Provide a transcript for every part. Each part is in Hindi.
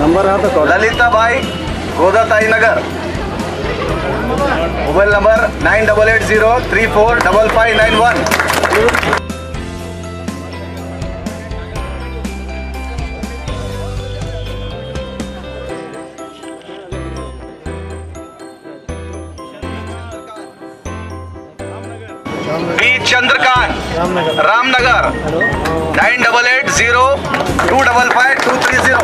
नंबर है तो ललिता भाई Godatai Nagar, mobile number 9880345591। B Chandrakant Ramnagar 9880255230।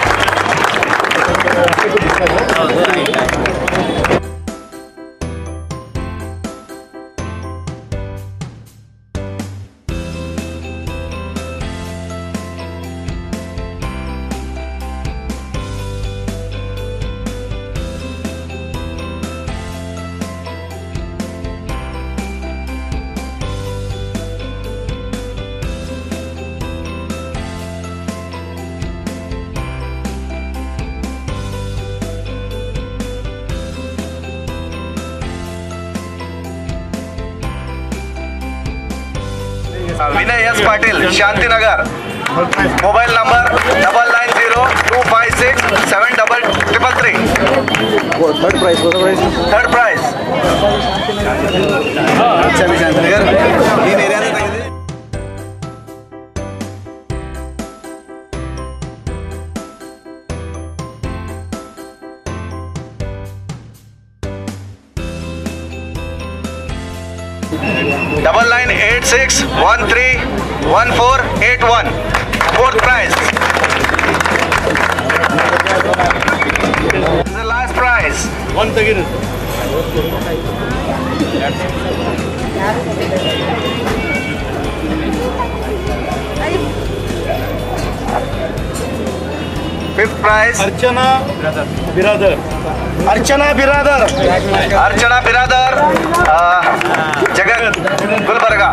Vinay S Patil Shantinagar, mobile number 9902567333। Third price Shantinagar तीन एरिया में। Double 9986131481 fourth prize. The last prize. Once again. Fifth prize Archana Biradar. Jagat Gulbarga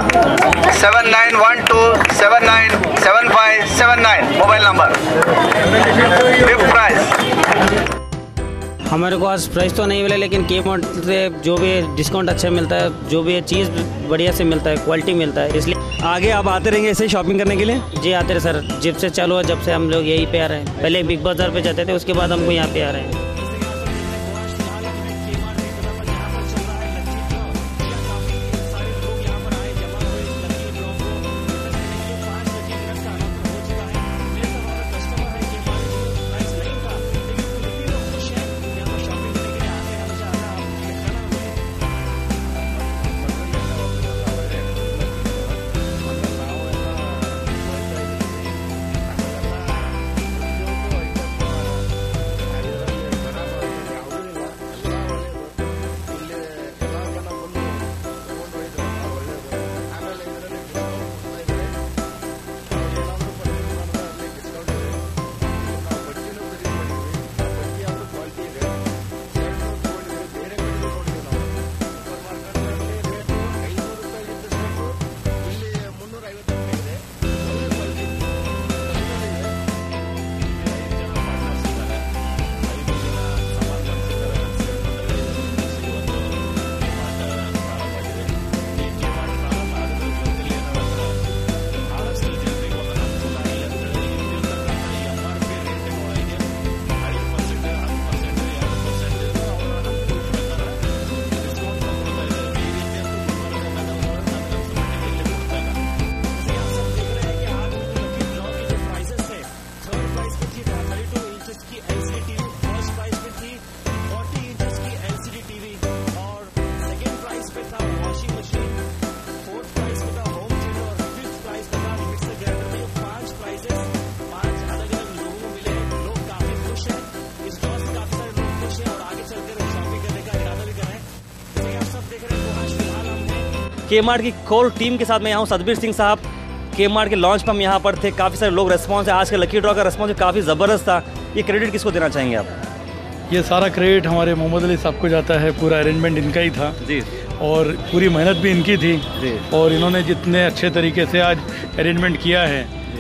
7912797579 mobile number. Fifth prize. हमारे को आज प्राइस तो नहीं मिला, लेकिन K-Mart से जो भी डिस्काउंट अच्छा मिलता है, जो भी चीज़ बढ़िया से मिलता है, क्वालिटी मिलता है, इसलिए आगे आप आते रहेंगे ऐसे शॉपिंग करने के लिए? जी आते रहे सर, जब से चालू है, जब से हम लोग यहीं पे आ रहे हैं। पहले बिग बाजार पे जाते थे, उसके बाद हमको यहाँ पे आ रहे हैं। K-Mart की कोर टीम के साथ मैं यहाँ हूँ, सतबीर सिंह साहब। K-Mart के लॉन्च पर हम यहाँ पर थे, काफ़ी सारे लोग रेस्पॉन्स है। आज का लकी ड्रॉ का रेस्पॉन्स काफ़ी ज़बरदस्त था। ये क्रेडिट किसको देना चाहेंगे आप? ये सारा क्रेडिट हमारे मोहम्मद अली साहब को जाता है, पूरा अरेंजमेंट इनका ही था जी, और पूरी मेहनत भी इनकी थी जी। और इन्होंने जितने अच्छे तरीके से आज अरेंजमेंट किया है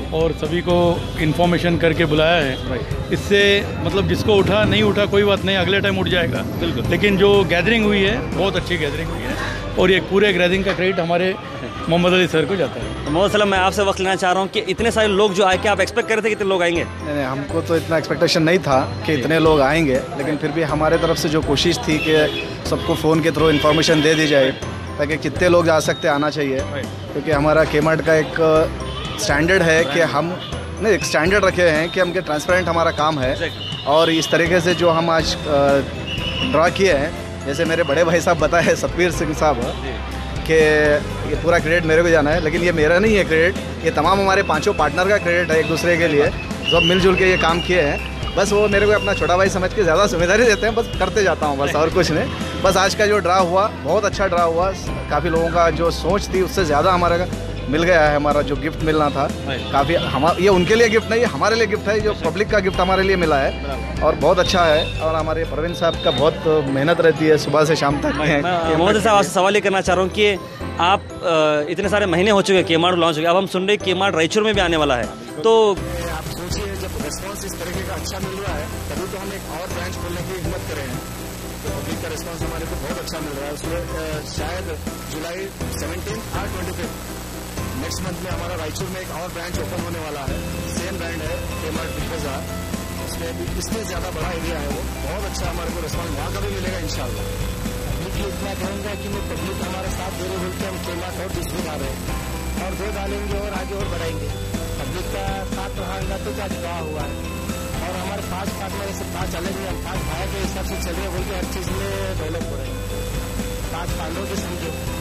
और सभी को इन्फॉर्मेशन करके बुलाया है। इससे मतलब जिसको उठा नहीं उठा कोई बात नहीं, अगले टाइम उठ जाएगा। बिल्कुल। लेकिन जो गैदरिंग हुई है बहुत अच्छी गैदरिंग हुई है और ये पूरे गैदरिंग का क्रेडिट हमारे मोहम्मद अली सर को जाता है। तो मोहम्मद सलाम, मैं आपसे वक्त लेना चाह रहा हूँ कि इतने सारे लोग जो आए, क्या आप एक्सपेक्ट कर रहे थे कि इतने लोग आएंगे? नहीं, हमको तो इतना एक्सपेक्टेशन नहीं था कि इतने लोग आएंगे, लेकिन फिर भी हमारे तरफ से जो कोशिश थी कि सबको फ़ोन के थ्रू इन्फॉर्मेशन दे दी जाए ताकि कितने लोग आ सकते आना चाहिए, क्योंकि हमारा केमार्ट का एक स्टैंडर्ड है कि हम नहीं एक स्टैंडर्ड रखे हैं कि हमके ट्रांसपेरेंट हमारा काम है। और इस तरीके से जो हम आज ड्रा किए हैं, जैसे मेरे बड़े भाई साहब बताए सतबीर सिंह साहब कि ये पूरा क्रेडिट मेरे को जाना है, लेकिन ये मेरा नहीं है क्रेडिट, ये तमाम हमारे पांचों पार्टनर का क्रेडिट है एक दूसरे के लिए, सब मिलजुल के ये काम किए हैं। बस वो मेरे को अपना छोटा भाई समझ के ज़्यादा जिम्मेदारी देते हैं, बस करते जाता हूँ बस, और कुछ नहीं। बस आज का जो ड्रा हुआ बहुत अच्छा ड्रा हुआ, काफ़ी लोगों का जो सोच थी उससे ज़्यादा हमारा मिल गया है। हमारा जो गिफ्ट मिलना था काफ़ी, ये उनके लिए गिफ्ट नहीं, हमारे लिए गिफ्ट है, जो पब्लिक का गिफ्ट हमारे लिए मिला है और बहुत अच्छा है। और हमारे प्रवीण साहब का बहुत मेहनत रहती है सुबह से शाम तक। मोहम्मद साहब, आपसे सवाल ये करना चाह रहा हूँ कि आप इतने सारे महीने हो चुके केमार्ट लॉन्च हो गया, अब हम सुन रहे केमार्ट रायचूर में भी आने वाला है, तो आप सोचिए जब रिस्पांस इस तरीके का अच्छा मिल रहा है तभी तो हम एक और ब्रांच खोलने की हिम्मत करें हैं। तो पब्लिक का रिस्पांस हमारे को बहुत अच्छा मिल रहा है। उसमें शायद जुलाई 17 और 25 नेक्स्ट मंथ में हमारा रायचूर में एक और ब्रांच ओपन होने वाला है। सेम ब्रांड है केमार्ट बिग बाजार, उसमें भी इससे ज़्यादा बड़ा एरिया है, वो बहुत अच्छा हमारे को रिस्पांस वहाँ का भी मिलेगा इंशाल्लाह। पब्लिक इतना कहूँगा कि मैं पब्लिक हमारे साथ दे रहे बोलते हम केमार्ट और दूसरी आ रहे हैं और दो डालेंगे और आगे और बढ़ाएंगे। पब्लिक का साथ रहेगा तो क्या जुड़ा हुआ है। और हमारे 5 पार्टनर से 5 अलग ही, हम 5 भाई के हिसाब से चलिए बोल के हर चीज़ में डेवलप हो रहे हैं। 5 पार्टनर के समझो